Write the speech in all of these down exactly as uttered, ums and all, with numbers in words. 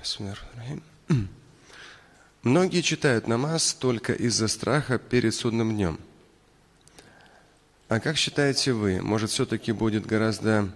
Бисмиллахир-рахманир-рахим. Многие читают намаз только из-за страха перед судным днем. А как считаете вы, может, все-таки будет гораздо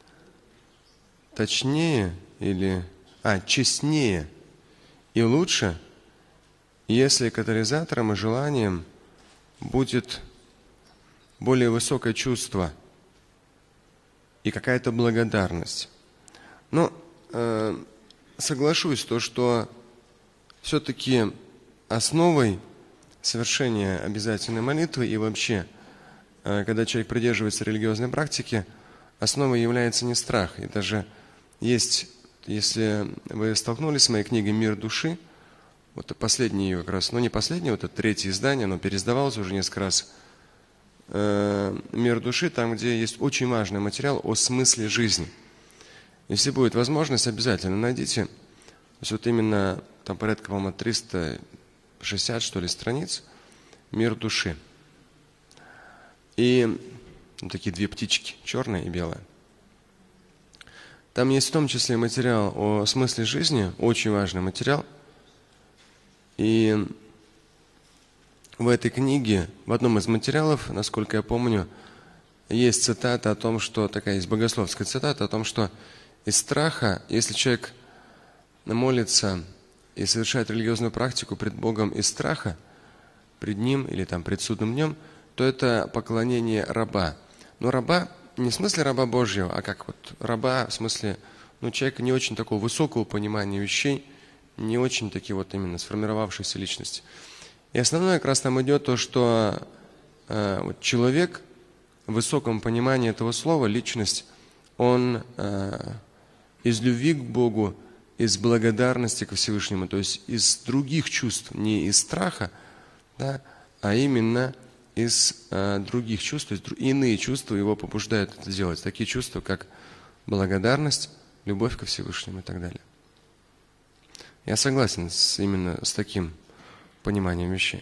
точнее или а, честнее и лучше, если катализатором и желанием будет более высокое чувство и какая-то благодарность? Ну, э, соглашусь, то, что все-таки основой совершения обязательной молитвы и вообще, э, когда человек придерживается религиозной практики, основой является не страх. И даже есть, если вы столкнулись с моей книгой «Мир души», вот последний ее как раз, ну не последний, вот это третье издание, оно переиздавалось уже несколько раз, э, «Мир души», там, где есть очень важный материал о смысле жизни. Если будет возможность, обязательно найдите. То есть вот именно там порядка, по-моему, триста шестьдесят, что ли, страниц «Мир души». И ну, такие две птички, черная и белая. Там есть в том числе материал о смысле жизни, очень важный материал. И в этой книге, в одном из материалов, насколько я помню, есть цитата о том, что, такая есть богословская цитата о том, что из страха, если человек молится и совершает религиозную практику пред Богом из страха, пред Ним или там пред судным днем, то это поклонение раба. Но раба не в смысле раба Божьего, а как вот раба в смысле, ну, человека не очень такого высокого понимания вещей, не очень такие вот именно сформировавшиеся личности. И основное как раз там идет то, что э, вот человек в высоком понимании этого слова, личность, он э, из любви к Богу, из благодарности ко Всевышнему, то есть из других чувств, не из страха, да, а именно из э, других чувств, то есть иные чувства его побуждают это делать. Такие чувства, как благодарность, любовь ко Всевышнему и так далее. Я согласен с, именно с таким пониманием вещей.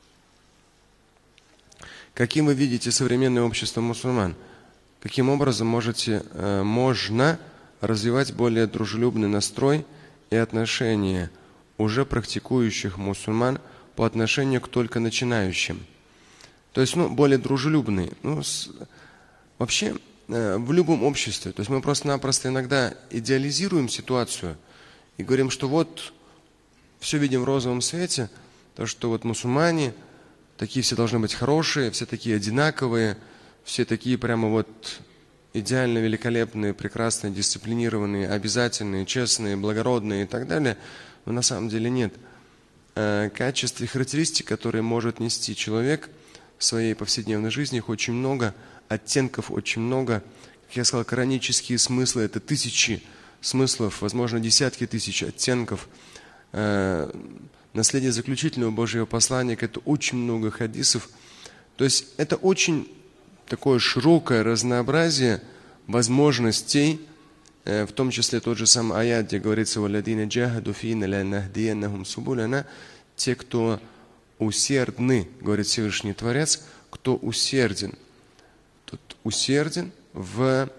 Каким вы видите современное общество мусульман? Каким образом можете, э, можно развивать более дружелюбный настрой и отношения уже практикующих мусульман по отношению к только начинающим? То есть, ну, более дружелюбный. Ну, с, вообще, э, в любом обществе, то есть мы просто-напросто иногда идеализируем ситуацию и говорим, что вот все видим в розовом свете, то, что вот мусульмане, такие все должны быть хорошие, все такие одинаковые, все такие прямо вот идеально великолепные, прекрасные, дисциплинированные, обязательные, честные, благородные и так далее. Но на самом деле нет. Э, качеств и характеристик, которые может нести человек в своей повседневной жизни, их очень много, оттенков очень много. Как я сказал, коранические смыслы – это тысячи смыслов, возможно, десятки тысяч оттенков. Э, наследие заключительного Божьего посланника – это очень много хадисов. То есть это очень такое широкое разнообразие возможностей, э, в том числе тот же самый аят, где говорится: «Валядина джахаду фина ланахдияннахум субуляна», те, кто усердны, говорит Всевышний Творец, кто усерден. Тут усерден в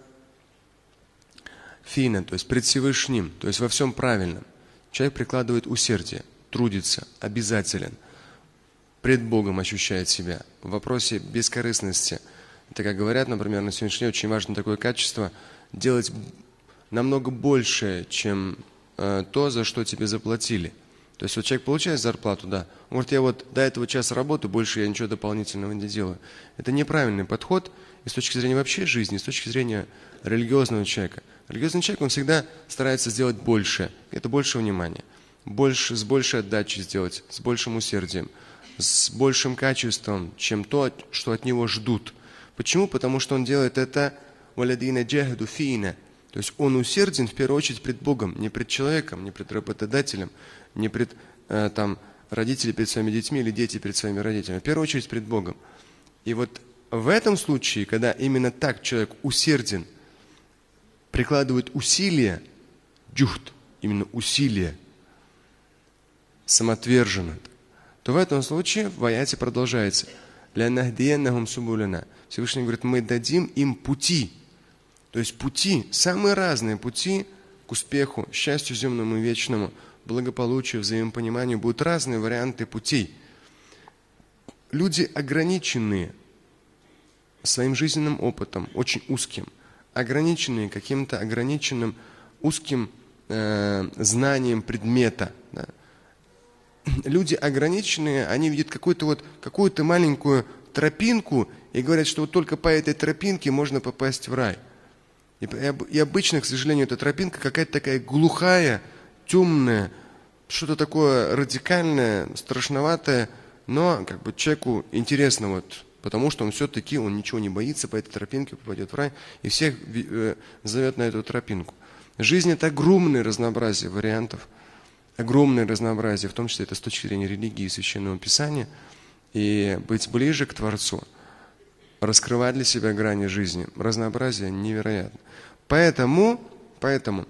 фина, то есть пред Всевышним, то есть во всем правильном. Человек прикладывает усердие, трудится, обязателен, пред Богом ощущает себя. В вопросе бескорыстности. Это, как говорят, например, на сегодняшний день очень важно такое качество – делать намного больше, чем э, то, за что тебе заплатили. То есть вот человек получает зарплату, да, он говорит: я вот до этого часа работаю, больше я ничего дополнительного не делаю. Это неправильный подход и с точки зрения вообще жизни, и с точки зрения религиозного человека. Религиозный человек, он всегда старается сделать больше, это больше внимания, больше, с большей отдачей сделать, с большим усердием, с большим качеством, чем то, что от него ждут. Почему? Потому что он делает это «валядина джахаду фина», то есть он усерден в первую очередь пред Богом, не пред человеком, не пред работодателем, не пред э, там, родители перед своими детьми или дети перед своими родителями, в первую очередь пред Богом. И вот в этом случае, когда именно так человек усерден, прикладывает усилия, джухд, именно усилия, самоотверженно, то в этом случае в аяте продолжается «Ланахдияннахум субуляна». Всевышний говорит: мы дадим им пути. То есть пути, самые разные пути к успеху, счастью земному и вечному, благополучию, взаимопониманию будут разные варианты путей. Люди ограниченные своим жизненным опытом, очень узким, ограниченные каким-то ограниченным узким э, знанием предмета. Да. Люди ограниченные, они видят какую-то вот, какую-то маленькую тропинку и говорят, что вот только по этой тропинке можно попасть в рай. И, и обычно, к сожалению, эта тропинка какая-то такая глухая, темная, что-то такое радикальное, страшноватое, но как бы человеку интересно, вот, потому что он все-таки, он ничего не боится, по этой тропинке попадет в рай, и всех э, зовет на эту тропинку. Жизнь – это огромное разнообразие вариантов, огромное разнообразие, в том числе это с точки зрения религии и Священного Писания, и быть ближе к Творцу, раскрывать для себя грани жизни, разнообразие невероятно. Поэтому, поэтому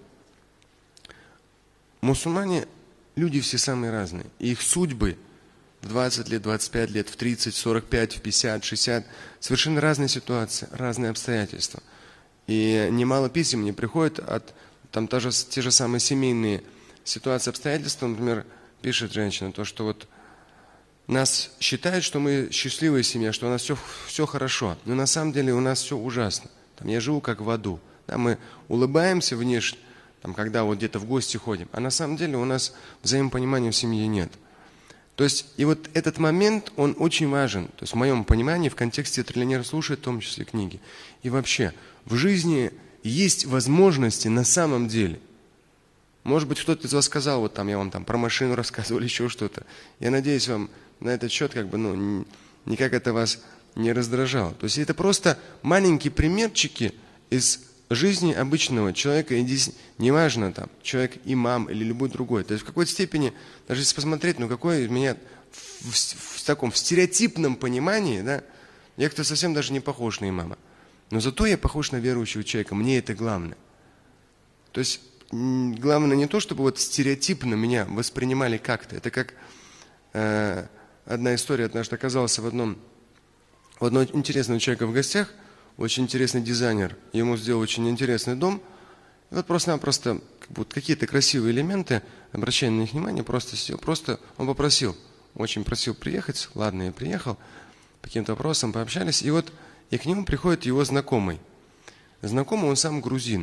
мусульмане – люди все самые разные, и их судьбы в двадцать лет, двадцать пять лет, в тридцать, сорок пять, в пятьдесят, шестьдесят совершенно разные ситуации, разные обстоятельства. И немало писем мне приходит от там тоже, те же самые семейные ситуации, обстоятельства. Например, пишет женщина, то, что вот нас считают, что мы счастливая семья, что у нас все, все хорошо, но на самом деле у нас все ужасно. Там, я живу как в аду. Да, мы улыбаемся внешне, там, когда вот где-то в гости ходим, а на самом деле у нас взаимопонимания в семье нет. То есть, и вот этот момент, он очень важен. То есть, в моем понимании, в контексте триллионера слушает, в том числе книги. И вообще, в жизни есть возможности на самом деле. Может быть, кто-то из вас сказал, вот там, я вам там про машину рассказывал, или еще что-то. Я надеюсь, вам на этот счет, как бы, ну, никак это вас не раздражало. То есть, это просто маленькие примерчики из жизни обычного человека, и здесь неважно, там, человек имам или любой другой. То есть в какой-то степени, даже если посмотреть, ну какой у меня в, в, в таком в стереотипном понимании, да, я кто совсем даже не похож на имама. Но зато я похож на верующего человека, мне это главное. То есть главное не то, чтобы вот стереотипно меня воспринимали как-то. Это как э, одна история, однажды оказался в одном, у одного интересного человека в гостях, очень интересный дизайнер, ему сделал очень интересный дом. И вот просто-напросто вот какие-то красивые элементы, обращая на них внимание, просто сел, просто он попросил, очень просил приехать, ладно, я приехал, по каким-то вопросам пообщались, и вот и к нему приходит его знакомый. Знакомый, он сам грузин.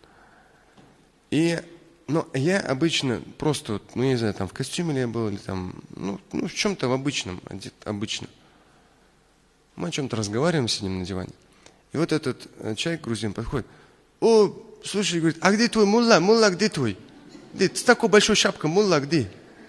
И, ну, я обычно просто, ну, не знаю, там в костюме ли я был, или там, ну, ну в чем-то в обычном, обычно. Мы о чем-то разговариваем, сидим на диване. И вот этот человек, грузин, подходит. О, слушай, говорит, а где твой мулла? Мулла где твой? Где? С такой большой шапкой, мулла где?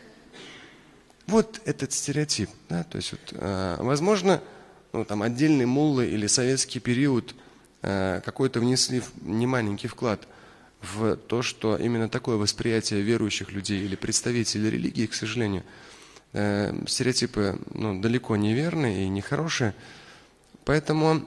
Вот этот стереотип. Да? То есть, вот, э, возможно, ну, там, отдельные муллы или советский период э, какой-то внесли немаленький вклад в то, что именно такое восприятие верующих людей или представителей религии, к сожалению, э, стереотипы ну, далеко не верные и нехорошие. Поэтому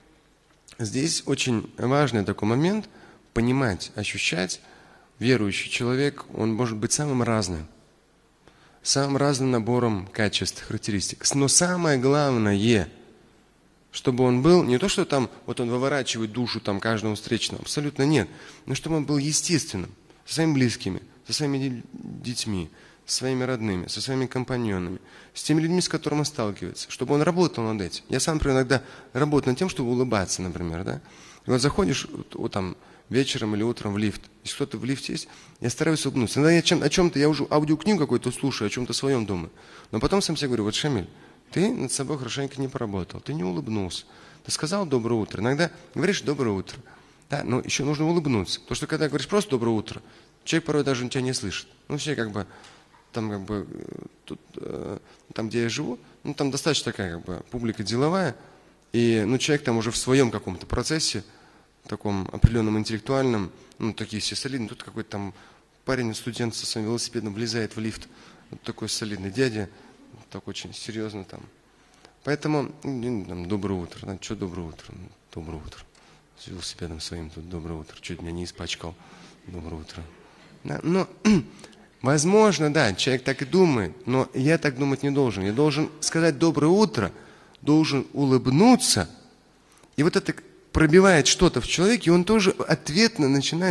здесь очень важный такой момент понимать, ощущать. Верующий человек, он может быть самым разным, самым разным набором качеств, характеристик. Но самое главное, чтобы он был, не то, что там, вот он выворачивает душу там каждому встречному, абсолютно нет, но чтобы он был естественным, со своими близкими, со своими детьми, со своими родными, со своими компаньонами, с теми людьми, с которыми он сталкивается, чтобы он работал над этим. Я сам, например, иногда работаю над тем, чтобы улыбаться, например, да. И вот заходишь вот, там вечером или утром в лифт, если кто-то в лифте есть, я стараюсь улыбнуться. Иногда я чем, о чем-то, я уже аудиокнигу какую-то слушаю, о чем-то своем думаю. Но потом сам себе говорю, вот, Шамиль, ты над собой хорошенько не поработал, ты не улыбнулся. Ты сказал доброе утро. Иногда говоришь доброе утро. Да, но еще нужно улыбнуться. Потому что когда говоришь просто доброе утро, человек порой даже тебя не слышит. Ну, все как бы, там как бы, тут, э, там, где я живу, ну, там достаточно такая как бы публика деловая. И, ну, человек там уже в своем каком-то процессе, таком определенном интеллектуальном, ну, такие все солидные. Тут какой-то там парень, студент со своим велосипедом влезает в лифт. Вот такой солидный дядя. Так очень серьезно там. Поэтому, ну, там, доброе утро. Да, что доброе утро? Доброе утро. С велосипедом своим тут доброе утро. Чуть меня не испачкал. Доброе утро. Да, но, возможно, да, человек так и думает, но я так думать не должен. Я должен сказать доброе утро, должен улыбнуться. И вот это пробивает что-то в человеке, и он тоже ответно начинает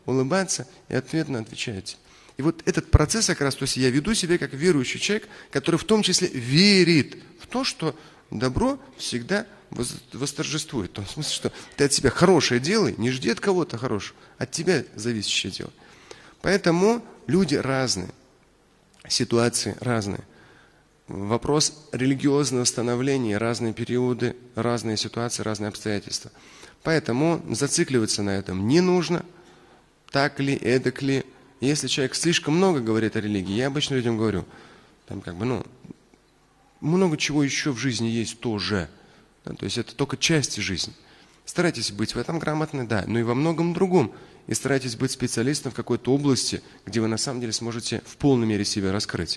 улыбаться и ответно отвечаете. И вот этот процесс как раз, то есть я веду себя как верующий человек, который в том числе верит в то, что добро всегда восторжествует. В том смысле, что ты от себя хорошее делай, не жди от кого-то хорошего, от тебя зависящее делай. Поэтому люди разные, ситуации разные. Вопрос религиозного становления, разные периоды, разные ситуации, разные обстоятельства. Поэтому зацикливаться на этом не нужно, так ли, эдак ли. Если человек слишком много говорит о религии, я обычно людям говорю, там как бы, ну, много чего еще в жизни есть тоже. Да, то есть это только часть жизни. Старайтесь быть в этом грамотны, да, но и во многом другом. И старайтесь быть специалистом в какой-то области, где вы на самом деле сможете в полной мере себя раскрыть.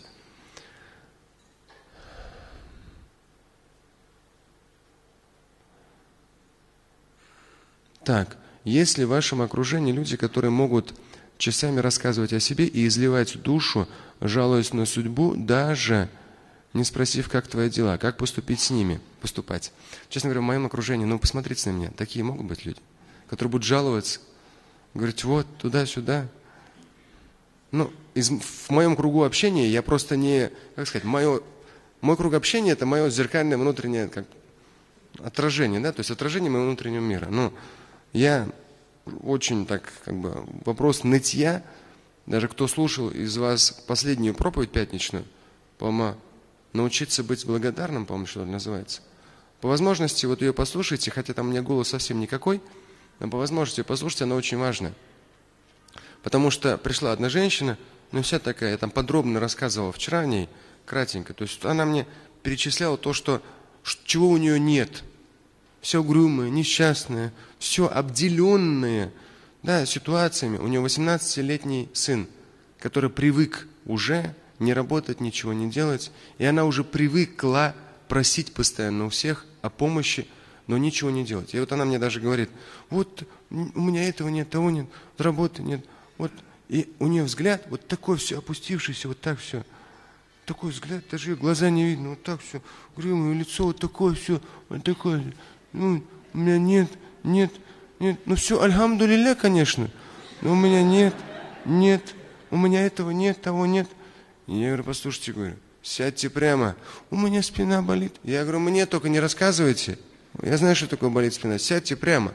Так, есть ли в вашем окружении люди, которые могут часами рассказывать о себе и изливать душу, жалуясь на судьбу, даже не спросив, как твои дела, как поступить с ними, поступать? Честно говоря, в моем окружении, ну посмотрите на меня, такие могут быть люди, которые будут жаловаться, говорить, вот, туда-сюда. Ну, из, в моем кругу общения я просто не, как сказать, мое, мой круг общения это мое зеркальное внутреннее как, отражение, да, то есть отражение моего внутреннего мира. Ну, я очень так, как бы, вопрос нытья, даже кто слушал из вас последнюю проповедь пятничную, по-моему, научиться быть благодарным, по-моему, что это называется. По возможности вот ее послушайте, хотя там у меня голос совсем никакой, но по возможности ее послушайте, она очень важная. Потому что пришла одна женщина, ну вся такая, я там подробно рассказывал вчера о ней, кратенько, то есть она мне перечисляла то, что, чего у нее нет. Все угрюмое, несчастное, все обделенное, да, ситуациями. У нее восемнадцатилетний сын, который привык уже не работать, ничего не делать, и она уже привыкла просить постоянно у всех о помощи, но ничего не делать. И вот она мне даже говорит, вот у меня этого нет, того нет, работы нет, вот. И у нее взгляд вот такой все опустившийся, вот так все. Такой взгляд, даже ее глаза не видно, вот так все, угрюмое лицо, вот такое все, вот такое. Ну, у меня нет, нет, нет. Ну все, альхамдулилля, конечно. Но у меня нет, нет. У меня этого нет, того нет. И я говорю, послушайте, говорю, сядьте прямо. У меня спина болит. Я говорю, мне только не рассказывайте. Я знаю, что такое болит спина. Сядьте прямо.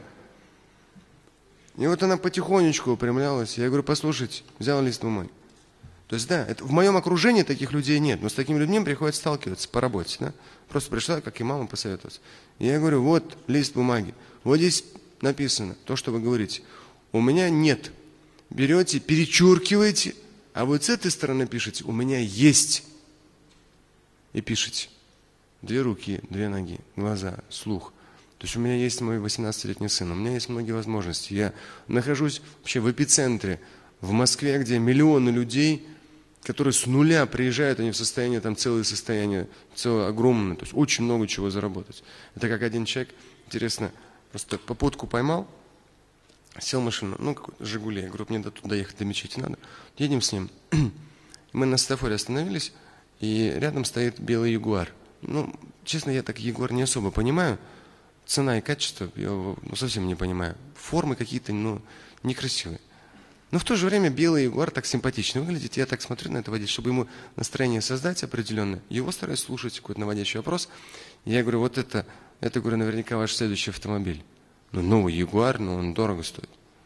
И вот она потихонечку упрямлялась. Я говорю, послушайте, взял лист бумаги. То есть, да, это, в моем окружении таких людей нет, но с такими людьми приходится сталкиваться по работе. Да? Просто пришла, как и мама, посоветоваться. И я говорю, вот лист бумаги, вот здесь написано то, что вы говорите. У меня нет. Берете, перечеркиваете, а вот с этой стороны пишете, у меня есть. И пишете. Две руки, две ноги, глаза, слух. То есть у меня есть мой восемнадцатилетний сын, у меня есть многие возможности. Я нахожусь вообще в эпицентре, в Москве, где миллионы людей, которые с нуля приезжают, они в состоянии, там целое состояние, целое огромное, то есть очень много чего заработать. Это как один человек, интересно, просто попутку поймал, сел в машину, ну, какой-то «Жигули», я говорю, мне до туда доехать, до мечети надо. Едем с ним. Мы на светофоре остановились, и рядом стоит белый Ягуар. Ну, честно, я так Ягуар не особо понимаю. Цена и качество, я его ну, совсем не понимаю. Формы какие-то, ну, некрасивые. Но в то же время белый Ягуар так симпатично выглядит. Я так смотрю на это водителя, чтобы ему настроение создать определенное. Его стараюсь слушать, какой-то наводящий вопрос. Я говорю, вот это, это, говорю, наверняка ваш следующий автомобиль. Ну, новый Ягуар, но он дорого стоит.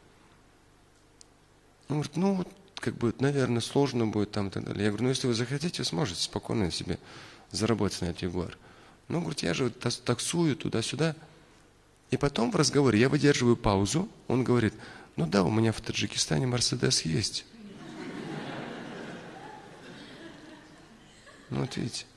Он говорит, ну, вот, как бы, наверное, сложно будет там и так далее. Я говорю, ну, если вы захотите, вы сможете спокойно себе заработать на этот Ягуар. Ну, говорит, я же таксую туда-сюда. И потом в разговоре я выдерживаю паузу. Он говорит, ну да, у меня в Таджикистане Мерседес есть. Ну, вот видите.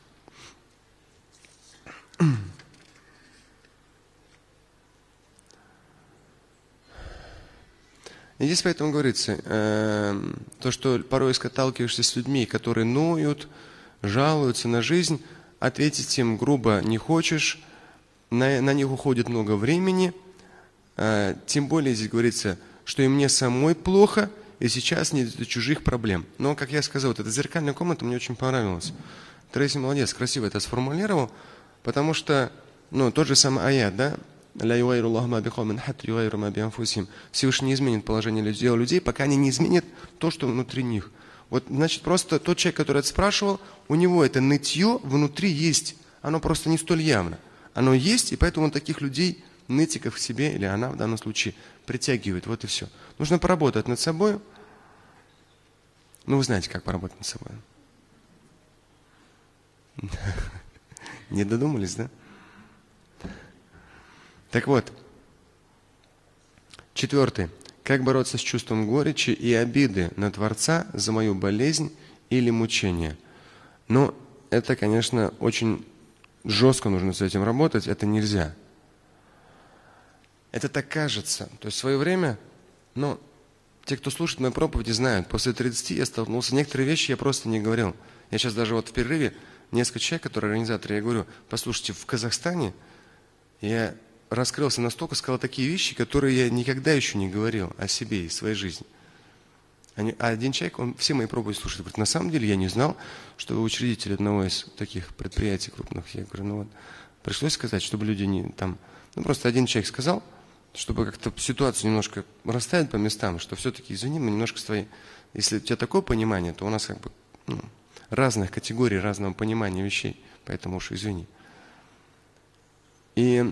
И здесь поэтому говорится, э, то, что порой сталкиваешься с людьми, которые ноют, жалуются на жизнь, ответить им грубо не хочешь, на, на них уходит много времени, э, тем более здесь говорится, что и мне самой плохо, и сейчас не до чужих проблем. Но, как я сказал, вот эта зеркальная комната мне очень понравилась. Трейси молодец, красиво это сформулировал, потому что, ну, тот же самый аят, да, Всевышний не изменит положение людей, пока они не изменят то, что внутри них. Вот, значит, просто тот человек, который это спрашивал, у него это нытье внутри есть. Оно просто не столь явно. Оно есть, и поэтому он таких людей, нытиков к себе, или она в данном случае, притягивает. Вот и все. Нужно поработать над собой. Ну, вы знаете, как поработать над собой. Не додумались, да? Так вот. Четвертый. Как бороться с чувством горечи и обиды на Творца за мою болезнь или мучение? Ну, это, конечно, очень жестко нужно с этим работать. Это нельзя. Это так кажется. То есть в свое время, ну, те, кто слушает мои проповеди, знают, после тридцати я столкнулся. Некоторые вещи я просто не говорил. Я сейчас даже вот в перерыве, несколько человек, которые организаторы, я говорю, послушайте, в Казахстане я раскрылся настолько, сказал такие вещи, которые я никогда еще не говорил о себе и своей жизни. Они, а один человек, он все мои проповеди слушает, говорит, на самом деле я не знал, что вы учредитель одного из таких предприятий крупных. Я говорю, ну вот, пришлось сказать, чтобы люди не там... Ну, просто один человек сказал, чтобы как-то ситуацию немножко расставить по местам, что все-таки, извини, мы немножко с твоей... Если у тебя такое понимание, то у нас как бы ну, разных категорий, разного понимания вещей, поэтому уж извини. И...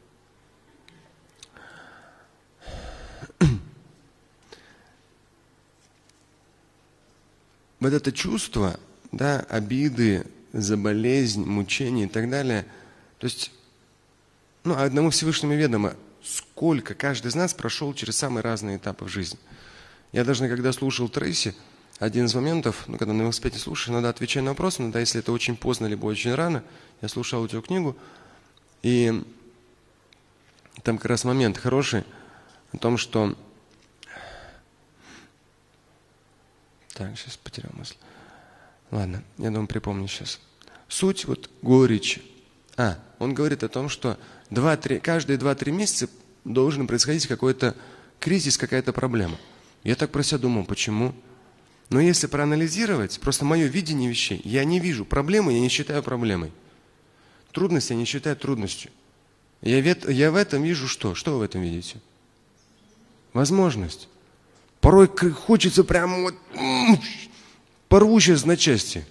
Вот это чувство, да, обиды за болезнь, мучение и так далее, то есть, ну, одному Всевышнему ведомо, сколько каждый из нас прошел через самые разные этапы в жизни. Я даже, когда слушал Трейси, один из моментов, ну, когда на велосипеде слушаешь, иногда отвечаю на вопросы, иногда, если это очень поздно, либо очень рано, я слушал аудиокнигу, и там как раз момент хороший о том, что... Так, сейчас потерял мысль. Ладно, я думаю, припомню сейчас. Суть вот горечи. А, он говорит о том, что два-три, каждые два-три месяца должен происходить какой-то кризис, какая-то проблема. Я так про себя думал, почему? Но если проанализировать, просто мое видение вещей, я не вижу проблемы, я не считаю проблемой. Трудность я не считаю трудностью. Я, вет, я в этом вижу что? Что вы в этом видите? Возможность. Порой хочется прямо вот порву сейчас на части.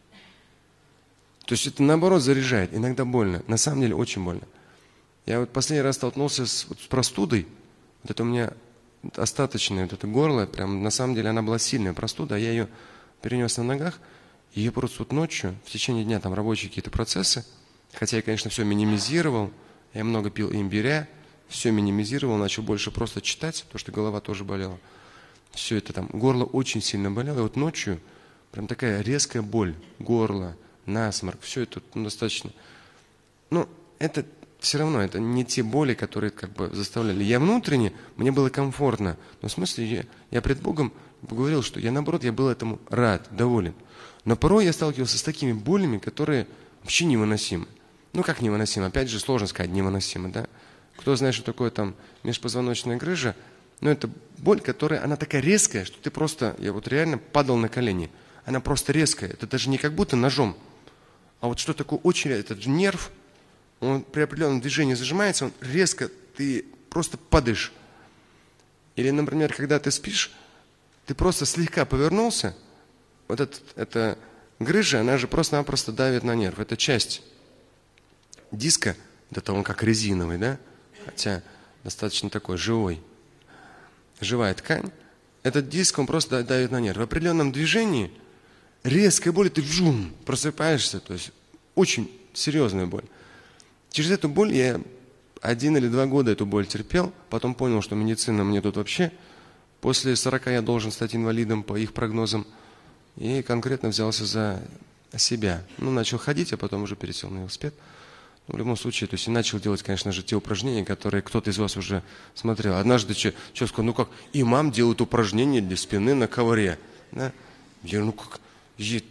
То есть это наоборот заряжает. Иногда больно. На самом деле очень больно. Я вот последний раз столкнулся с, вот, с простудой. Вот это у меня остаточное вот это горло. Прям на самом деле она была сильная простуда. А я ее перенес на ногах. И я просто вот ночью, в течение дня там рабочие какие-то процессы. Хотя я, конечно, все минимизировал. Я много пил имбиря. Все минимизировал. Начал больше просто читать, потому что голова тоже болела. Все это там, горло очень сильно болело, и вот ночью прям такая резкая боль, горло, насморк, все это ну, достаточно. Ну, это все равно, это не те боли, которые как бы заставляли. Я внутренне, мне было комфортно, но в смысле я, я пред Богом говорил, что я наоборот, я был этому рад, доволен. Но порой я сталкивался с такими болями, которые вообще невыносимы. Ну, как невыносимы? Опять же, сложно сказать невыносимы, да? Кто знает, что такое там межпозвоночная грыжа, но это боль, которая, она такая резкая, что ты просто, я вот реально падал на колени. Она просто резкая. Это даже не как будто ножом. А вот что такое очень, этот нерв, он при определенном движении зажимается, он резко, ты просто падаешь. Или, например, когда ты спишь, ты просто слегка повернулся, вот это, эта грыжа, она же просто-напросто давит на нерв. Это часть диска, это он как резиновый, да? Хотя достаточно такой живой. Живая ткань, этот диск, он просто давит на нерв. В определенном движении резкая боль, ты вжум, просыпаешься, то есть очень серьезная боль. Через эту боль я один или два года эту боль терпел, потом понял, что медицина мне тут вообще, после сорока я должен стать инвалидом по их прогнозам, и конкретно взялся за себя. Ну, начал ходить, а потом уже пересел на велосипед. В любом случае, то есть и начал делать, конечно же, те упражнения, которые кто-то из вас уже смотрел. Однажды что сказал, ну как, имам делает упражнения для спины на ковре. Да? Я, ну как, я...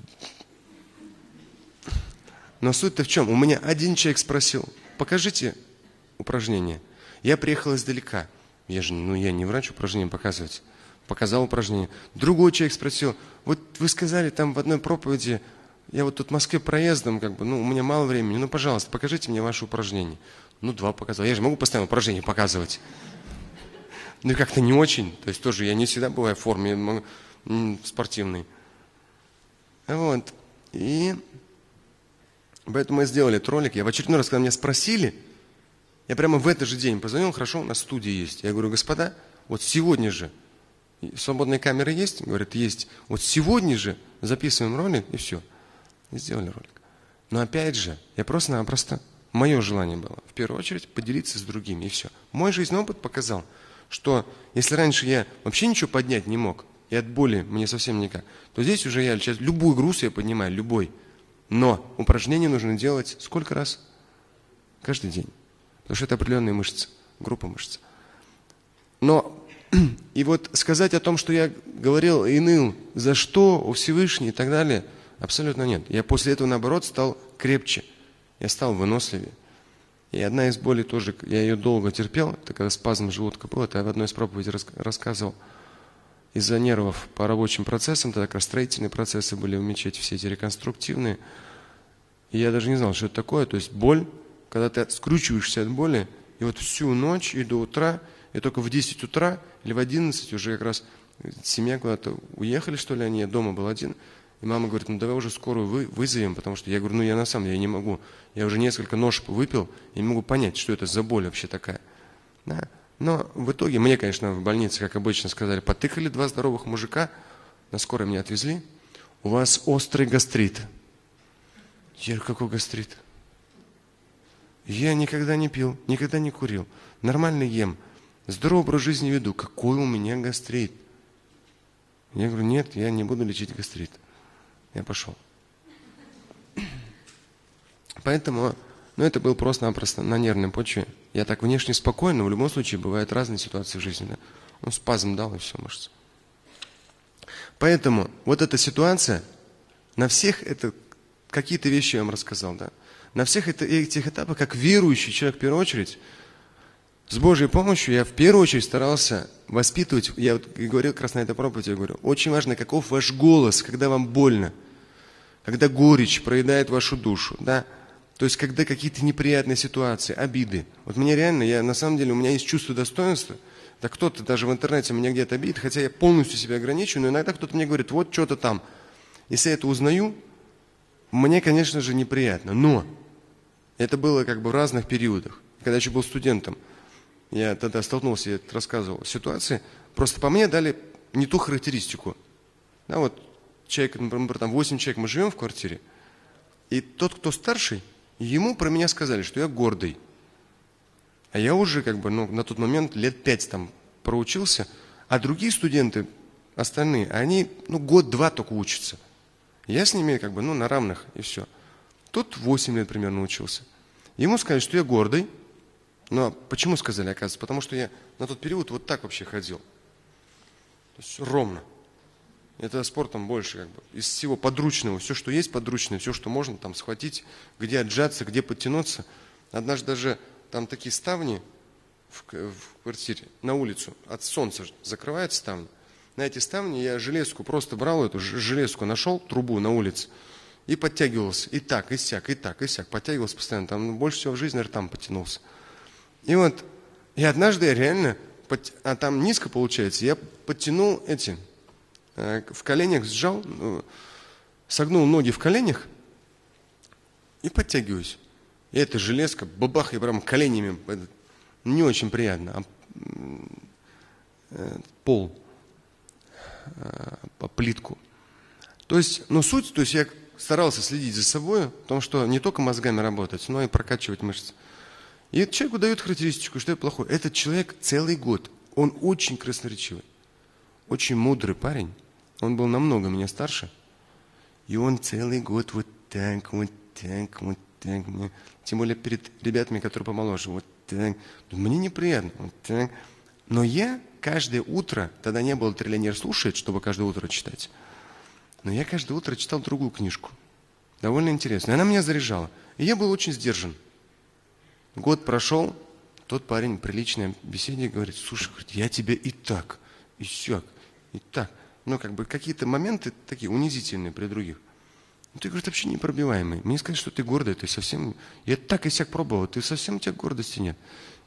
Но суть-то в чем? У меня один человек спросил, покажите упражнение. Я приехал издалека. Я же, ну я не врач, упражнения показывать. Показал упражнение. Другой человек спросил, вот вы сказали там в одной проповеди, я вот тут в Москве проездом, как бы, ну, у меня мало времени, ну, пожалуйста, покажите мне ваши упражнения. Ну, два показал. Я же могу постоянно упражнения показывать. Ну, и как-то не очень. То есть тоже я не всегда бываю в форме, я могу, м, спортивной. Вот. И поэтому мы сделали этот ролик. Я в очередной раз, когда меня спросили, я прямо в этот же день позвонил, хорошо, у нас студия есть. Я говорю, господа, вот сегодня же, свободные камеры есть? Говорят, есть. Вот сегодня же записываем ролик, и все. И сделали ролик. Но опять же, я просто-напросто, мое желание было, в первую очередь, поделиться с другими, и все. Мой жизненный опыт показал, что если раньше я вообще ничего поднять не мог, и от боли мне совсем никак, то здесь уже я сейчас любой груз я поднимаю, любой. Но упражнения нужно делать сколько раз? Каждый день. Потому что это определенные мышцы, группа мышц. Но и вот сказать о том, что я говорил и ныл, за что, у Всевышнего и так далее, абсолютно нет. Я после этого, наоборот, стал крепче. Я стал выносливее. И одна из болей тоже, я ее долго терпел, это когда спазм желудка был, это я в одной из проповедей рассказывал. Из-за нервов по рабочим процессам, тогда как раз строительные процессы были в мечети, все эти реконструктивные. И я даже не знал, что это такое. То есть боль, когда ты скручиваешься от боли, и вот всю ночь и до утра, и только в десять утра или в одиннадцать уже как раз семья куда-то уехали, что ли, они, я дома был один. И мама говорит, ну давай уже скорую вы, вызовем, потому что я говорю, ну я на самом деле не могу. Я уже несколько нож выпил, и не могу понять, что это за боль вообще такая. Да. Но в итоге мне, конечно, в больнице, как обычно, сказали, потыкали два здоровых мужика, на скорой меня отвезли. У вас острый гастрит. Я говорю, какой гастрит? Я никогда не пил, никогда не курил, нормально ем, здоровый образ жизни веду. Какой у меня гастрит? Я говорю, нет, я не буду лечить гастрит. Я пошел. Поэтому, ну это был просто-напросто на нервной почве. Я так внешне спокойно, но в любом случае бывают разные ситуации в жизни. Да? Он спазм дал, и все, мышцы. Поэтому вот эта ситуация, на всех это, какие-то вещи я вам рассказал, да? На всех это, этих этапах, как верующий человек в первую очередь, с Божьей помощью я в первую очередь старался воспитывать, я вот говорил как раз на этой проповеди, я говорю, очень важно, каков ваш голос, когда вам больно, когда горечь проедает вашу душу, да, то есть когда какие-то неприятные ситуации, обиды. Вот мне реально, я на самом деле, у меня есть чувство достоинства, да кто-то даже в интернете меня где-то обидит, хотя я полностью себя ограничиваю, но иногда кто-то мне говорит, вот что-то там. Если я это узнаю, мне, конечно же, неприятно, но это было как бы в разных периодах. Когда я еще был студентом, я тогда столкнулся, я рассказывал ситуации, просто по мне дали не ту характеристику. Да, вот человек, например, там восемь человек, мы живем в квартире, и тот, кто старший, ему про меня сказали, что я гордый. А я уже как бы, ну, на тот момент лет пять там проучился, а другие студенты, остальные, они, ну, год-два только учатся. Я с ними как бы, ну, на равных, и все. Тот восемь лет примерно учился. Ему сказали, что я гордый. Но почему сказали, оказывается? Потому что я на тот период вот так вообще ходил. То есть ровно. Это спортом больше как бы. Из всего подручного, все, что есть подручное, все, что можно там схватить, где отжаться, где подтянуться. Однажды даже там такие ставни в, в квартире, на улицу, от солнца закрывают ставни. На эти ставни я железку просто брал, эту железку нашел, трубу на улице, и подтягивался. И так, и сяк, и так, и сяк. Подтягивался постоянно. Там больше всего в жизни, наверное, там подтянулся. И вот, и однажды я реально, а там низко получается, я подтянул эти, в коленях сжал, согнул ноги в коленях и подтягиваюсь. И эта железка, бабах, я прям коленями, не очень приятно, а пол, по плитку. То есть, ну суть, то есть я старался следить за собой, в том, что не только мозгами работать, но и прокачивать мышцы. И этот человеку дают характеристику, что я плохой. Этот человек целый год, он очень красноречивый, очень мудрый парень. Он был намного меня старше. И он целый год вот так, вот так, вот так. Тем более перед ребятами, которые помоложе. Вот так. Мне неприятно. Вот так. Но я каждое утро, тогда не было «Триллионер слушает», чтобы каждое утро читать. Но я каждое утро читал другую книжку. Довольно интересную. Она меня заряжала. И я был очень сдержан. Год прошел, тот парень в приличной беседе говорит, слушай, говорит, я тебя и так, и сяк, и так. Ну, как бы какие-то моменты такие унизительные при других. Ну, ты, говорит, вообще непробиваемый. Мне сказать, что ты гордый, ты совсем... Я так и сяк пробовал, ты совсем, у тебя гордости нет.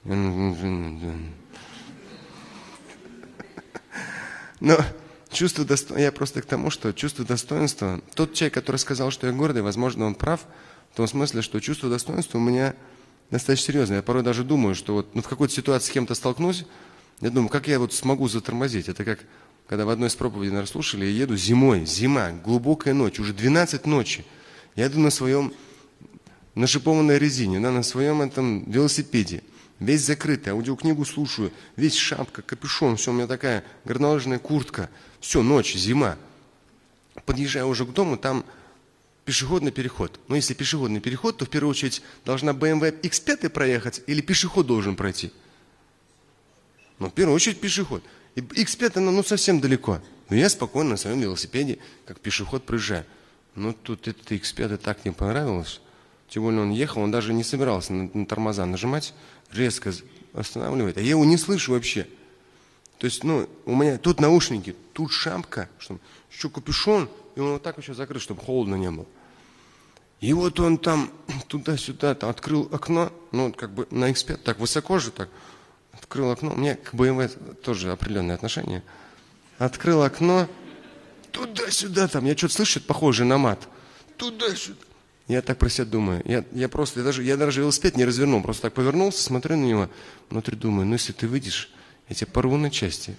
Но чувство достоинства, я просто к тому, что чувство достоинства, тот человек, который сказал, что я гордый, возможно, он прав, в том смысле, что чувство достоинства у меня достаточно серьезное. Я порой даже думаю, что вот ну, в какой-то ситуации с кем-то столкнусь, я думаю, как я вот смогу затормозить. Это как, когда в одной из проповедей нас слушали, я еду зимой, зима, глубокая ночь, уже двенадцать ночи. Я иду на своем, на шипованной резине, да, на своем этом велосипеде, весь закрытый, аудиокнигу слушаю, весь шапка, капюшон, все, у меня такая горнолыжная куртка. Все, ночь, зима. Подъезжаю уже к дому, там пешеходный переход. Но если пешеходный переход, то в первую очередь должна бэ эм вэ икс пять проехать или пешеход должен пройти? Ну, в первую очередь пешеход. И икс пять, оно ну, совсем далеко. Но я спокойно на своем велосипеде, как пешеход, проезжаю. Но тут этот икс пять так не понравилось. Тем более он ехал, он даже не собирался на, на тормоза нажимать, резко останавливает. А я его не слышу вообще. То есть, ну, у меня тут наушники, тут шапка, что, еще капюшон, и он вот так еще закрыт, чтобы холодно не было. И вот он там туда-сюда там, открыл окно, ну, как бы на икс пять так высоко же так, открыл окно, у меня к бэ эм вэ тоже определенное отношение. Открыл окно, туда-сюда там, я что-то слышу, что-то похоже на мат. Туда-сюда. Я так про себя думаю. Я, я просто, я даже, я даже велосипед не развернул, просто так повернулся, смотрю на него, внутри думаю, ну, если ты выйдешь, я тебя порву на части.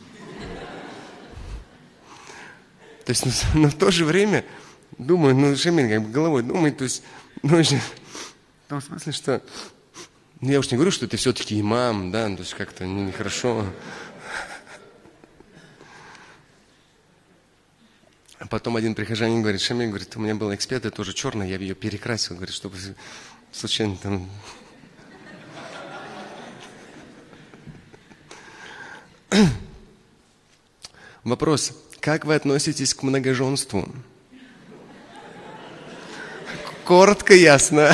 То есть, но, но в то же время думаю, ну, Шамиль как бы головой думает, то есть, ну, в том смысле, что, ну, я уж не говорю, что ты все-таки имам, да, то есть как-то нехорошо. А потом один прихожанин говорит, Шамиль, говорит, у меня был икс пять, тоже черная, я ее перекрасил, говорит, чтобы случайно там... Вопрос. Как вы относитесь к многоженству? Коротко, ясно.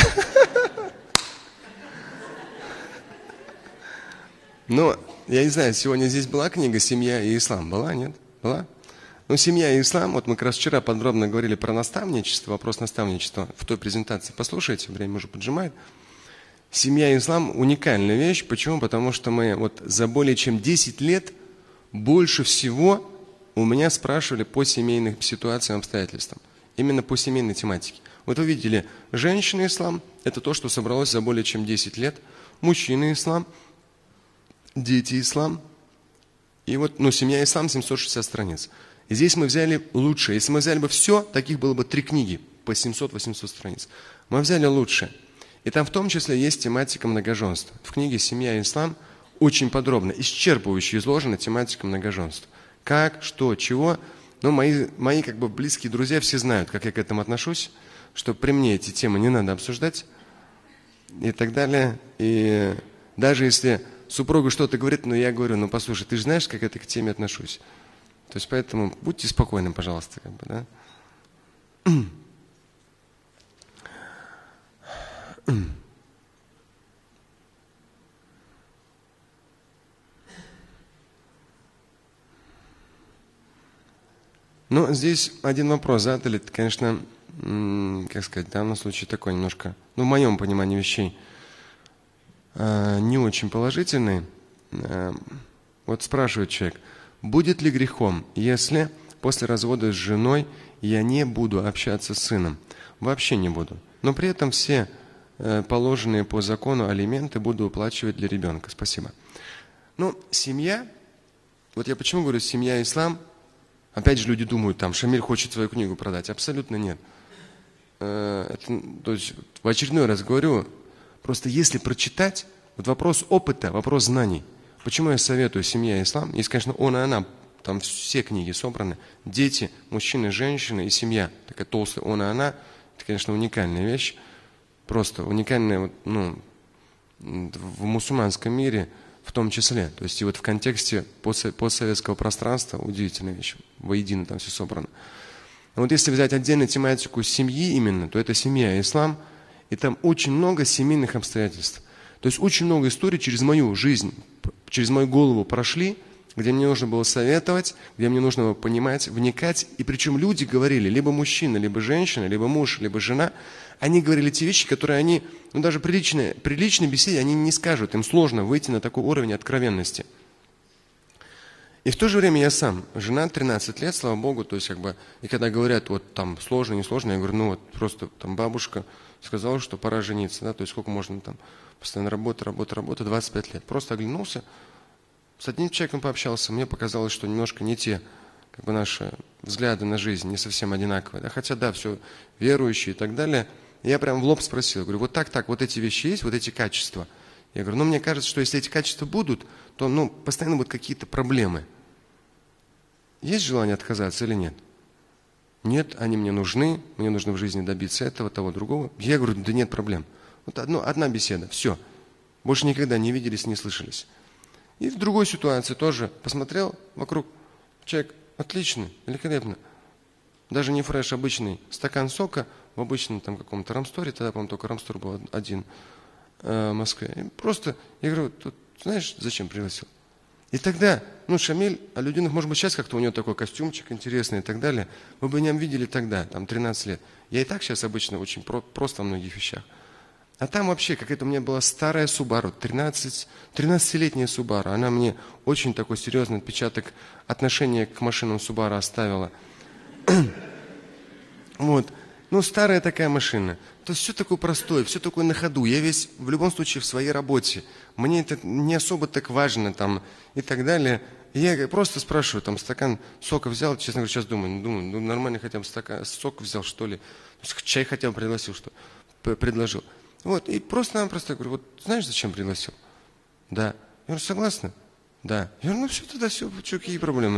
Ну, я не знаю, сегодня здесь была книга «Семья и ислам». Была, нет? Была? Ну, «Семья и ислам», вот мы как раз вчера подробно говорили про наставничество, вопрос наставничества в той презентации. Послушайте, время уже поджимает. «Семья и ислам» – уникальная вещь. Почему? Потому что мы вот за более чем десять лет больше всего у меня спрашивали по семейным ситуациям, обстоятельствам. Именно по семейной тематике. Вот вы видели, женщина ислам – это то, что собралось за более чем десять лет. Мужчина ислам, дети ислам. И вот, ну, семья ислам, семьсот шестьдесят страниц. И здесь мы взяли лучшее. Если мы взяли бы все, таких было бы три книги по семьсот-восемьсот страниц. Мы взяли лучшее. И там в том числе есть тематика многоженства. В книге «Семья и ислам» очень подробно, исчерпывающе изложена тематика многоженства. Как, что, чего. Ну, мои, мои как бы близкие друзья все знают, как я к этому отношусь, что при мне эти темы не надо обсуждать и так далее. И даже если супруга что-то говорит, ну, я говорю, ну, послушай, ты же знаешь, как я к теме отношусь. То есть, поэтому будьте спокойны, пожалуйста, как бы, да. Ну, здесь один вопрос задали, конечно, как сказать, в данном случае такой немножко, ну, в моем понимании вещей, не очень положительный. Вот спрашивает человек, будет ли грехом, если после развода с женой я не буду общаться с сыном? Вообще не буду. Но при этом все положенные по закону алименты буду уплачивать для ребенка. Спасибо. Ну, семья, вот я почему говорю, семья ислам, опять же люди думают, там, Шамиль хочет свою книгу продать. Абсолютно нет. Это, то есть, в очередной раз говорю, просто если прочитать, вот вопрос опыта, вопрос знаний. Почему я советую семья ислам? Есть, конечно, он и она, там все книги собраны. Дети, мужчины, женщины и семья. Такая толстая он и она. Это, конечно, уникальная вещь. Просто уникальная, ну, в мусульманском мире в том числе. То есть и вот в контексте постсоветского пространства удивительная вещь. Воедино там все собрано. Но вот если взять отдельно тематику семьи именно, то это семья и ислам. И там очень много семейных обстоятельств. То есть очень много историй через мою жизнь, через мою голову прошли, где мне нужно было советовать, где мне нужно было понимать, вникать. И причем люди говорили, либо мужчина, либо женщина, либо муж, либо жена, они говорили те вещи, которые они, ну даже при личной, при личной беседе они не скажут. Им сложно выйти на такой уровень откровенности. И в то же время я сам, жена тринадцать лет, слава Богу, то есть как бы, и когда говорят, вот там сложно, не сложно, я говорю, ну вот просто там бабушка сказала, что пора жениться, да, то есть сколько можно там постоянно работа, работа, работа, двадцать пять лет. Просто оглянулся, с одним человеком пообщался, мне показалось, что немножко не те, как бы наши взгляды на жизнь, не совсем одинаковые, да, хотя да, все верующие и так далее. И я прям в лоб спросил, говорю, вот так, так, вот эти вещи есть, вот эти качества. Я говорю, ну мне кажется, что если эти качества будут, то ну постоянно будут какие-то проблемы. Есть желание отказаться или нет? Нет, они мне нужны, мне нужно в жизни добиться этого, того, другого. Я говорю, да нет проблем. Вот одно, одна беседа, все. Больше никогда не виделись, не слышались. И в другой ситуации тоже посмотрел вокруг. Человек отличный, великолепно. Даже не фреш, обычный стакан сока в обычном там каком-то рамсторе, тогда, по-моему, только рамстор был один э, в Москве. И просто, я говорю, тут, знаешь, зачем пригласил? И тогда, ну, Шамиль Алюдинов, может быть, сейчас как-то у него такой костюмчик интересный и так далее. Вы бы меня видели тогда, там, тринадцать лет. Я и так сейчас обычно очень про, просто во многих вещах. А там вообще какая-то у меня была старая Subaru, тринадцать, тринадцатилетняя Subaru. Она мне очень такой серьезный отпечаток отношения к машинам Subaru оставила. Вот. Ну, старая такая машина. То есть все такое простое, все такое на ходу. Я весь, в любом случае, в своей работе. Мне это не особо так важно там и так далее. И я просто спрашиваю, там, стакан сока взял, честно говоря, сейчас думаю, ну, думаю, ну, нормально хотя бы стакан, сок взял, что ли. Чай хотя бы пригласил, что предложил. Вот, и просто-напросто говорю, вот знаешь, зачем пригласил? Да. Я говорю, согласна? Да. Я говорю, ну все, тогда все, что, какие проблемы?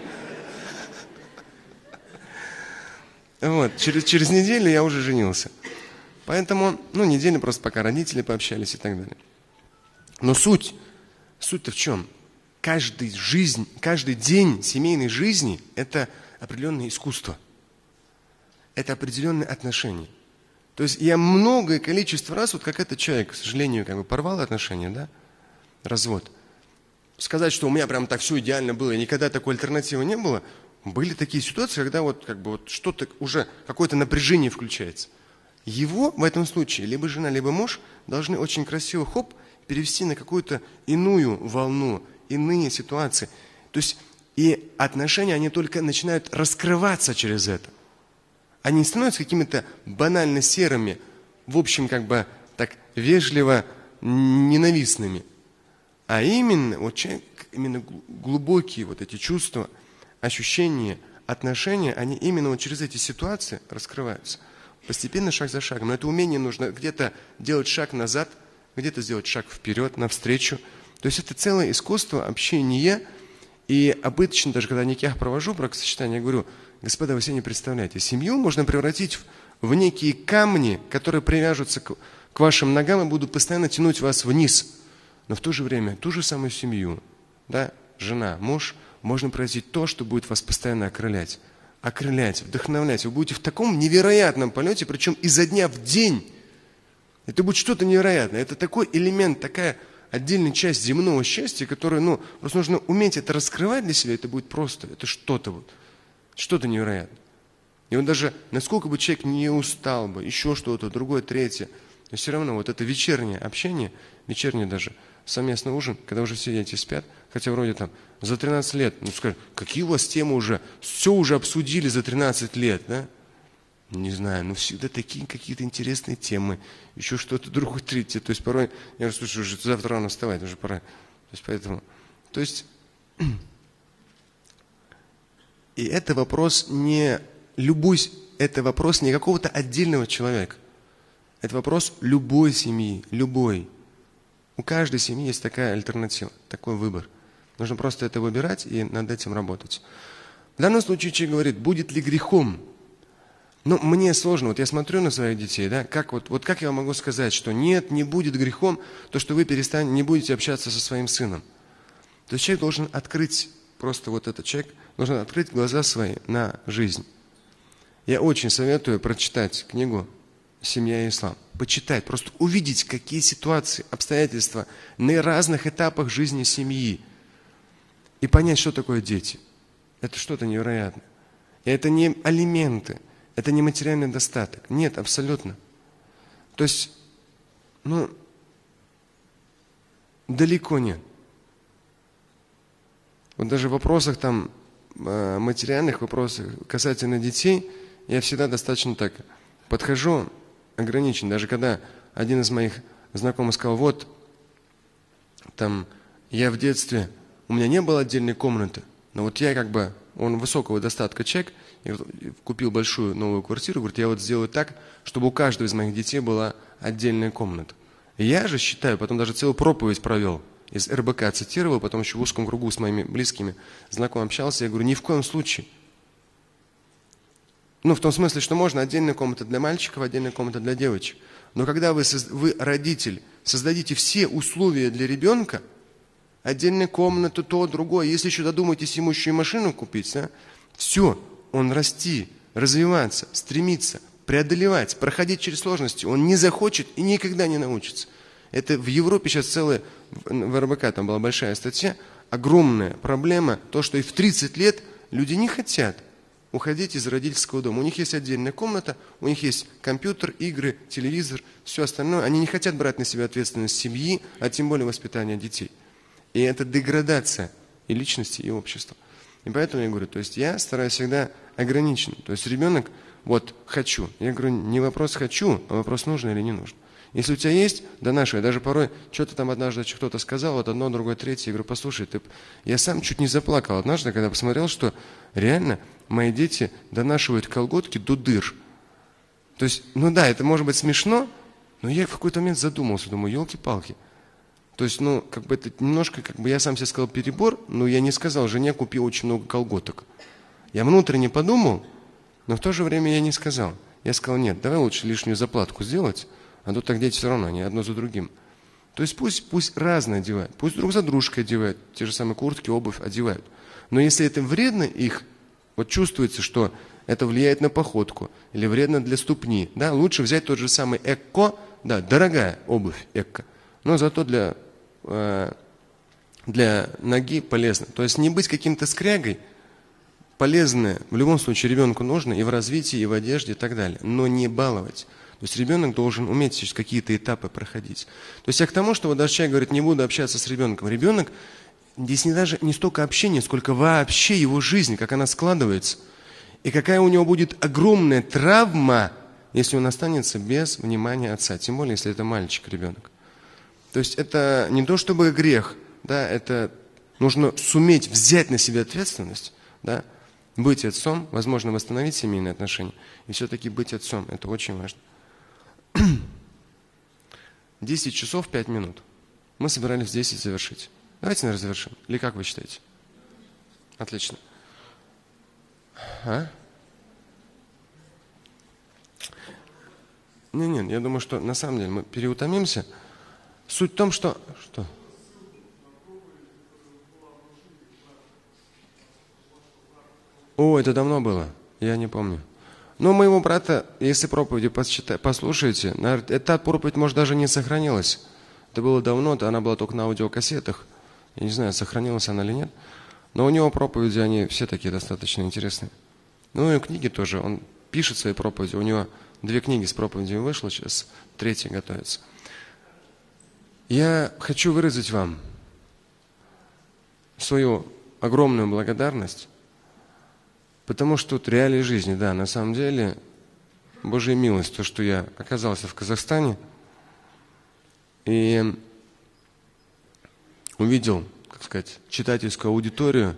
Вот, через, через неделю я уже женился. Поэтому, ну, неделю просто пока родители пообщались и так далее. Но суть, суть-то в чем? Каждый, жизнь, каждый день семейной жизни – это определенное искусство. Это определенные отношения. То есть я многое количество раз, вот как этот человек, к сожалению, как бы порвал отношения, да, развод. Сказать, что у меня прям так все идеально было, и никогда такой альтернативы не было, были такие ситуации, когда вот как бы вот что-то уже, какое-то напряжение включается. Его в этом случае, либо жена, либо муж, должны очень красиво, хоп, перевести на какую-то иную волну, иные ситуации. То есть и отношения, они только начинают раскрываться через это. Они не становятся какими-то банально серыми, в общем, как бы так вежливо ненавистными. А именно, вот человек, именно глубокие вот эти чувства, ощущения, отношения, они именно вот через эти ситуации раскрываются. Постепенно, шаг за шагом. Но это умение нужно где-то делать шаг назад, где-то сделать шаг вперед, навстречу. То есть это целое искусство общения. И обычно, даже когда никях провожу, бракосочетание, я говорю, господа, вы себе не представляете, семью можно превратить в, в некие камни, которые привяжутся к, к вашим ногам и будут постоянно тянуть вас вниз. Но в то же время ту же самую семью, да, жена, муж, можно превратить в то, что будет вас постоянно окрылять. Окрылять, вдохновлять. Вы будете в таком невероятном полете, причем изо дня в день. Это будет что-то невероятное. Это такой элемент, такая отдельная часть земного счастья, которую, ну, просто нужно уметь это раскрывать для себя, это будет просто, это что-то вот, что-то невероятное. И вот даже, насколько бы человек не устал бы, еще что-то, другое, третье, но все равно вот это вечернее общение, вечернее даже, совместный ужин, когда уже все дети спят, хотя вроде там за тринадцать лет, ну скажи, какие у вас темы уже, все уже обсудили за тринадцать лет, да? Не знаю, но всегда такие какие-то интересные темы, еще что-то другое, третье. То есть порой, я говорю, слушай, уже завтра рано вставать, уже пора. То есть поэтому, то есть, и это вопрос не любой, это вопрос не какого-то отдельного человека. Это вопрос любой семьи, любой. У каждой семьи есть такая альтернатива, такой выбор. Нужно просто это выбирать и над этим работать. В данном случае человек говорит, будет ли грехом? Ну, мне сложно, вот я смотрю на своих детей, да, как вот, вот как я могу сказать, что нет, не будет грехом, то, что вы перестанете, не будете общаться со своим сыном. То есть человек должен открыть, просто вот этот человек должен открыть глаза свои на жизнь. Я очень советую прочитать книгу «Семья и ислам». Почитать, просто увидеть, какие ситуации, обстоятельства на разных этапах жизни семьи. и понять, что такое дети. Это что-то невероятное. И это не алименты, это не материальный достаток. Нет, абсолютно. То есть, ну, далеко нет. Вот даже в вопросах там, материальных вопросах касательно детей, я всегда достаточно так подхожу, ограничен. Даже когда один из моих знакомых сказал, вот, там, я в детстве, у меня не было отдельной комнаты, но вот я как бы, он высокого достатка человек, я купил большую новую квартиру, говорит, я вот сделаю так, чтобы у каждого из моих детей была отдельная комната. И я же считаю, потом даже целую проповедь провел, из эр бэ ка цитировал, потом еще в узком кругу с моими близкими знакомыми общался, я говорю, ни в коем случае. Ну, в том смысле, что можно отдельная комната для мальчиков, отдельная комната для девочек. Но когда вы, вы родитель, создадите все условия для ребенка, отдельная комната, то, другое, если еще додумаетесь ему еще и машину купить, да, все, он расти, развиваться, стремиться, преодолевать, проходить через сложности, он не захочет и никогда не научится. Это в Европе сейчас целая, в эр бэ ка там была большая статья, огромная проблема, то, что и в тридцать лет люди не хотят уходить из родительского дома. У них есть отдельная комната, у них есть компьютер, игры, телевизор, все остальное. Они не хотят брать на себя ответственность семьи, а тем более воспитания детей. И это деградация и личности, и общества. И поэтому я говорю, то есть я стараюсь всегда ограничен. То есть ребенок, вот, хочу. Я говорю, не вопрос хочу, а вопрос нужно или не нужно. Если у тебя есть донашивай, даже порой, что-то там однажды кто-то сказал, вот одно, другое, третье, я говорю, послушай, ты... я сам чуть не заплакал однажды, когда посмотрел, что реально мои дети донашивают колготки до дыр. То есть, ну да, это может быть смешно, но я в какой-то момент задумался, думаю, елки-палки. То есть, ну, как бы это немножко, как бы я сам себе сказал перебор, но я не сказал жене, купи очень много колготок. Я внутренне подумал, но в то же время я не сказал. Я сказал, нет, давай лучше лишнюю заплатку сделать, а то так дети все равно, они одно за другим. То есть пусть, пусть разное одевают, пусть друг за дружкой одевают, те же самые куртки, обувь одевают. Но если это вредно их, вот чувствуется, что это влияет на походку или вредно для ступни, да, лучше взять тот же самый эко, да, дорогая обувь эко, но зато для, э, для ноги полезно. То есть не быть каким-то скрягой, полезное в любом случае ребенку нужно и в развитии, и в одежде, и так далее, но не баловать. То есть ребенок должен уметь через какие-то этапы проходить. То есть я к тому, что вот даже человек говорит, не буду общаться с ребенком. Ребенок, здесь не даже не столько общение, сколько вообще его жизнь, как она складывается. И какая у него будет огромная травма, если он останется без внимания отца. Тем более, если это мальчик, ребенок. То есть это не то чтобы грех, да, это нужно суметь взять на себя ответственность, да, быть отцом, возможно, восстановить семейные отношения. И все-таки быть отцом, это очень важно. десять часов пять минут. Мы собирались в десять завершить. Давайте, наверное, завершим. Или как вы считаете? Отлично. А? Не, не, я думаю, что на самом деле мы переутомимся. Суть в том, что... Что? О, это давно было. Я не помню. Но моего брата, если проповеди послушаете, эта проповедь, может, даже не сохранилась. Это было давно, она была только на аудиокассетах. Я не знаю, сохранилась она или нет. Но у него проповеди, они все такие достаточно интересные. Ну и книги тоже. Он пишет свои проповеди. У него две книги с проповедями вышло, сейчас третья готовится. Я хочу выразить вам свою огромную благодарность, потому что тут реалии жизни, да, на самом деле, Божья милость, то, что я оказался в Казахстане и увидел, как сказать, читательскую аудиторию,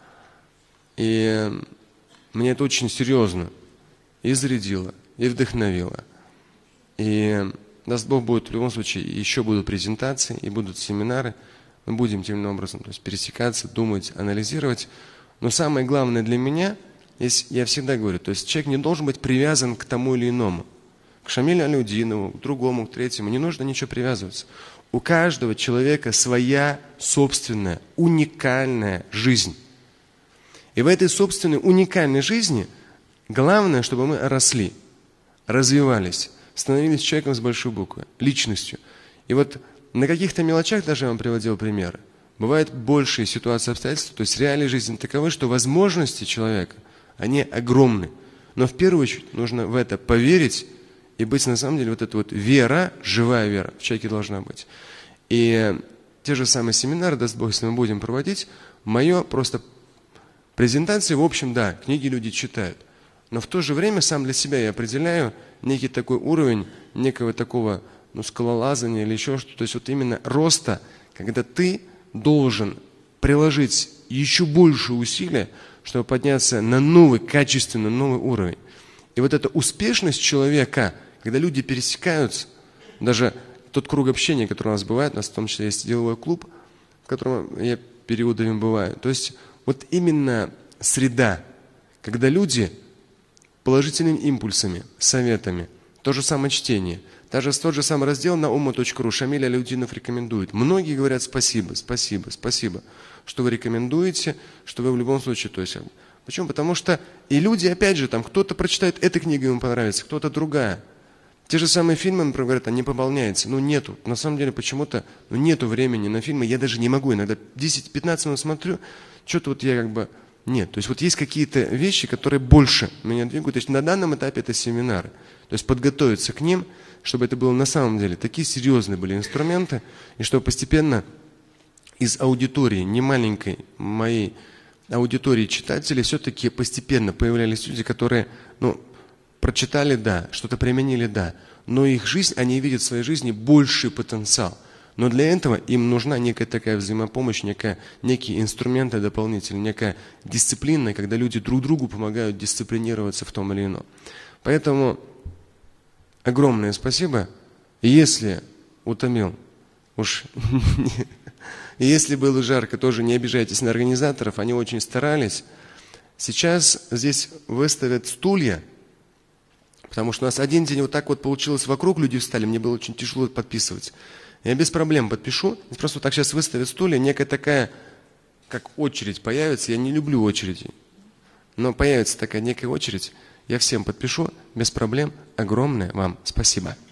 и мне это очень серьезно и зарядило, и вдохновило. И даст Бог, будет в любом случае, еще будут презентации, и будут семинары, мы будем тем образом, то есть пересекаться, думать, анализировать. Но самое главное для меня, есть, я всегда говорю, то есть человек не должен быть привязан к тому или иному. К Шамилю Аляутдинову, к другому, к третьему. Не нужно ничего привязываться. У каждого человека своя собственная, уникальная жизнь. И в этой собственной уникальной жизни главное, чтобы мы росли, развивались, становились человеком с большой буквы, личностью. И вот на каких-то мелочах даже я вам приводил примеры. Бывают большие ситуации, обстоятельства, то есть реалии жизни таковы, что возможности человека, они огромны. Но в первую очередь нужно в это поверить и быть на самом деле вот эта вот вера, живая вера в человеке должна быть. И те же самые семинары, даст Бог, если мы будем проводить, мое просто презентации, в общем, да, книги люди читают. Но в то же время сам для себя я определяю некий такой уровень, некого такого, ну, скалолазания или еще что-то. То есть вот именно роста, когда ты должен приложить еще больше усилия, чтобы подняться на новый, качественно новый уровень. И вот эта успешность человека, когда люди пересекаются, даже тот круг общения, который у нас бывает, у нас в том числе есть деловой клуб, в котором я периодами бываю. То есть вот именно среда, когда люди положительными импульсами, советами, то же самое чтение, даже тот же самый раздел на умма точка ру Шамиль Аляутдинов рекомендует. Многие говорят спасибо, спасибо, спасибо, что вы рекомендуете, что вы в любом случае, то есть, почему? Потому что и люди, опять же, там кто-то прочитает эту книгу, ему понравится, кто-то другая. Те же самые фильмы, например, говорят, они пополняются. Ну, нету. На самом деле, почему-то ну, нету времени на фильмы. Я даже не могу. Иногда десять-пятнадцать минут смотрю, что-то вот я как бы... Нет. То есть вот есть какие-то вещи, которые больше меня двигают. То есть на данном этапе это семинары. То есть подготовиться к ним, чтобы это было на самом деле такие серьезные были инструменты, и чтобы постепенно из аудитории, не маленькой моей аудитории читателей, все-таки постепенно появлялись люди, которые, ну, прочитали, да, что-то применили, да, но их жизнь, они видят в своей жизни больший потенциал. Но для этого им нужна некая такая взаимопомощь, некая, некие инструменты дополнительные, некая дисциплина, когда люди друг другу помогают дисциплинироваться в том или ином. Поэтому огромное спасибо. И если утомил, уж и если было жарко, тоже не обижайтесь на организаторов, они очень старались. Сейчас здесь выставят стулья, потому что у нас один день вот так вот получилось, вокруг люди встали, мне было очень тяжело подписывать. Я без проблем подпишу, просто вот так сейчас выставят стулья, некая такая, как очередь появится, я не люблю очереди, но появится такая некая очередь, я всем подпишу, без проблем, огромное вам спасибо.